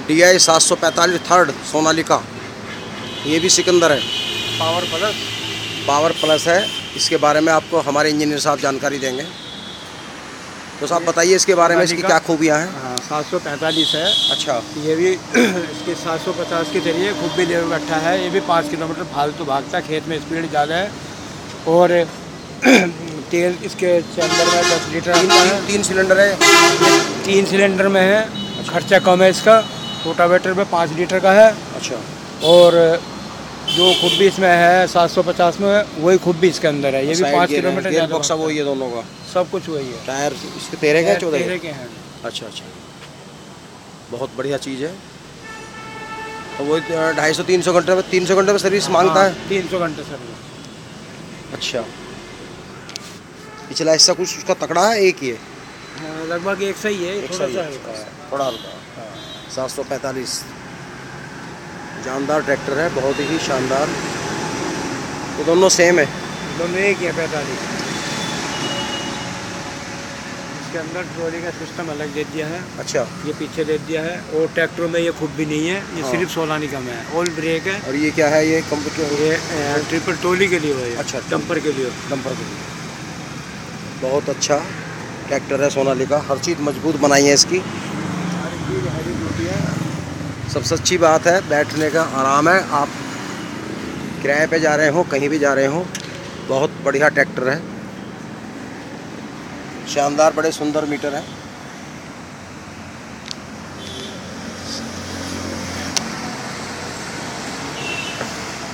DI 745 third Sonalika, ये भी सिकंदर है। पावर प्लस है। इसके बारे में आपको हमारे इंजीनियर साहब जानकारी देंगे। तो साहब बताइए इसके बारे में, इसकी क्या खूबियाँ हैं? हाँ, 745 है। अच्छा। ये भी इसके 750 के जरिए खूब भी बैठा है। ये भी 5 किलोमीटर फालतू भागता है, खेत में स्पीड ज़्यादा है। और तेल इसके अंदर में 10 लीटर आता है। 3 सिलेंडर है। 3 सिलेंडर में है। अच्छा। खर्चा कम है इसका। रोटावेटर में 5 लीटर का है। अच्छा। और जो खुद भी इसमें है 750 में, वही खुद भी इसके अंदर है। ये भी 5 किलोमीटर। गियर बॉक्स सब वही है दोनों का? सब कुछ वही है। टायर इसके 13 के 14 13 के हैं। अच्छा अच्छा, बहुत बढ़िया चीज़ है। तो वो 250-300 घंटे में 300 घंटे में सर्विस मांगता है? 300 घंटे सर्विस। अच्छा। पिछला हिस्सा कुछ उसका तकड़ा है, एक ही है? लगभग एक सही है, थोड़ा सा हल्का है। थोड़ा हल्का। 745 जानदार ट्रैक्टर है, बहुत ही शानदार। तो दोनों सेम है? दोनों एक ही है। 45 इसके अंदर ट्रॉली का सिस्टम अलग दे दिया है। अच्छा। ये पीछे दे दिया है। और ट्रैक्टर में ये खुद भी नहीं है, ये सिर्फ सोनालिका में है। ऑल ब्रेक है। और ये क्या है? ये कंप्यूटर, ये ट्रिपल ट्रॉली के लिए हुआ है। अच्छा, डंपर के लिए। डंपर के लिए बहुत अच्छा ट्रैक्टर है सोनालिका। हर चीज़ मजबूत बनाई है इसकी। सबसे अच्छी बात है बैठने का आराम है। आप किराए पे जा रहे हो, कहीं भी जा रहे हो, बहुत बढ़िया ट्रैक्टर है। शानदार, बड़े सुंदर मीटर है।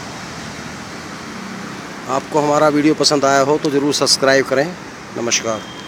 आपको हमारा वीडियो पसंद आया हो तो ज़रूर सब्सक्राइब करें। नमस्कार।